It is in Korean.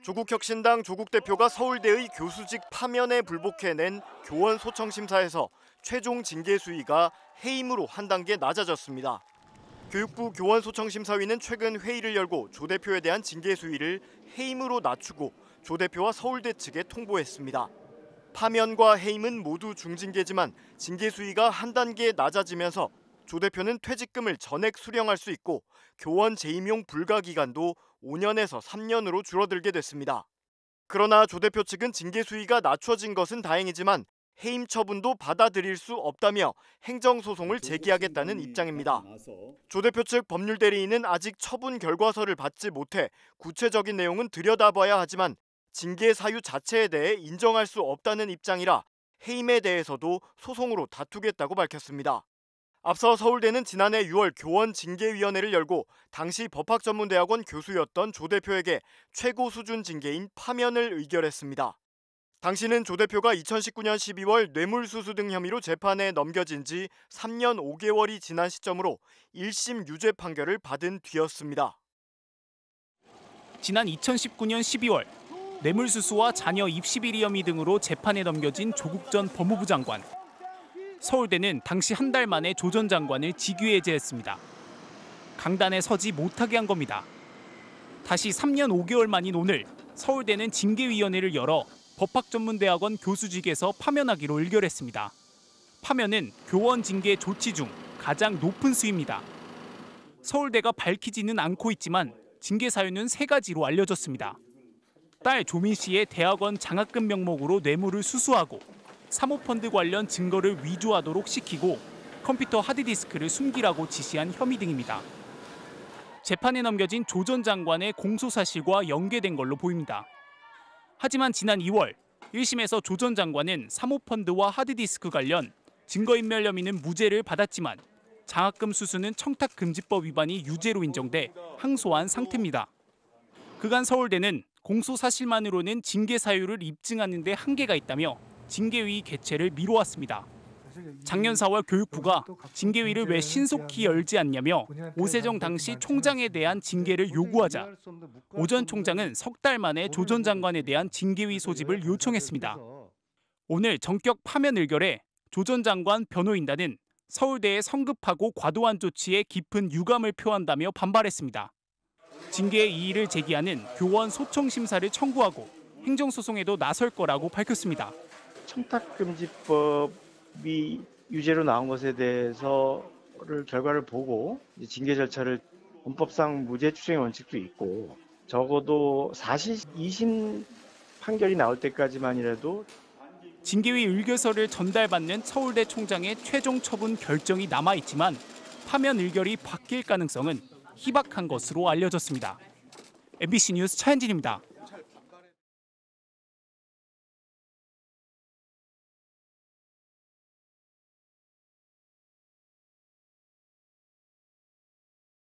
조국혁신당 조국 대표가 서울대의 교수직 파면에 불복해낸 교원 소청 심사에서 최종 징계 수위가 해임으로 한 단계 낮아졌습니다. 교육부 교원 소청 심사위는 최근 회의를 열고 조 대표에 대한 징계 수위를 해임으로 낮추고 조 대표와 서울대 측에 통보했습니다. 파면과 해임은 모두 중징계지만 징계 수위가 한 단계 낮아지면서 조 대표는 퇴직금을 전액 수령할 수 있고 교원 재임용 불가 기간도 5년에서 3년으로 줄어들게 됐습니다. 그러나 조 대표 측은 징계 수위가 낮춰진 것은 다행이지만 해임 처분도 받아들일 수 없다며 행정소송을 제기하겠다는 입장입니다. 조 대표 측 법률대리인은 아직 처분 결과서를 받지 못해 구체적인 내용은 들여다봐야 하지만 징계 사유 자체에 대해 인정할 수 없다는 입장이라 해임에 대해서도 소송으로 다투겠다고 밝혔습니다. 앞서 서울대는 지난해 6월 교원징계위원회를 열고 당시 법학전문대학원 교수였던 조 대표에게 최고 수준 징계인 파면을 의결했습니다. 당시는 조 대표가 2019년 12월 뇌물수수 등 혐의로 재판에 넘겨진 지 3년 5개월이 지난 시점으로 1심 유죄 판결을 받은 뒤였습니다. 지난 2019년 12월 뇌물수수와 자녀 입시비리 혐의 등으로 재판에 넘겨진 조국 전 법무부 장관. 서울대는 당시 한 달 만에 조 전 장관을 직위해제했습니다. 강단에 서지 못하게 한 겁니다. 다시 3년 5개월 만인 오늘 서울대는 징계위원회를 열어 법학전문대학원 교수직에서 파면하기로 의결했습니다. 파면은 교원 징계 조치 중 가장 높은 수위입니다. 서울대가 밝히지는 않고 있지만 징계 사유는 3가지로 알려졌습니다. 딸 조민 씨의 대학원 장학금 명목으로 뇌물을 수수하고 사모펀드 관련 증거를 위조하도록 시키고 컴퓨터 하드디스크를 숨기라고 지시한 혐의 등입니다. 재판에 넘겨진 조 전 장관의 공소사실과 연계된 걸로 보입니다. 하지만 지난 2월 1심에서 조 전 장관은 사모펀드와 하드디스크 관련 증거인멸 혐의는 무죄를 받았지만 장학금 수수는 청탁금지법 위반이 유죄로 인정돼 항소한 상태입니다. 그간 서울대는 공소사실만으로는 징계 사유를 입증하는 데 한계가 있다며 징계위 개최를 미뤄왔습니다. 작년 4월 교육부가 징계위를 왜 신속히 열지 않냐며 오세정 당시 총장에 대한 징계를 요구하자 오 전 총장은 석 달 만에 조 전 장관에 대한 징계위 소집을 요청했습니다. 오늘 전격 파면 의결에 조 전 장관 변호인단은 서울대의 성급하고 과도한 조치에 깊은 유감을 표한다며 반발했습니다. 징계의 이의를 제기하는 교원 소청 심사를 청구하고 행정소송에도 나설 거라고 밝혔습니다. 청탁금지법이 유죄로 나온 것에 대해서를 결과를 보고 징계 절차를 헌법상 무죄 추정의 원칙도 있고 적어도 사실 2심 판결이 나올 때까지만이라도 징계위 의결서를 전달받는 서울대 총장의 최종 처분 결정이 남아있지만 파면 의결이 바뀔 가능성은 희박한 것으로 알려졌습니다. MBC 뉴스 차현진입니다.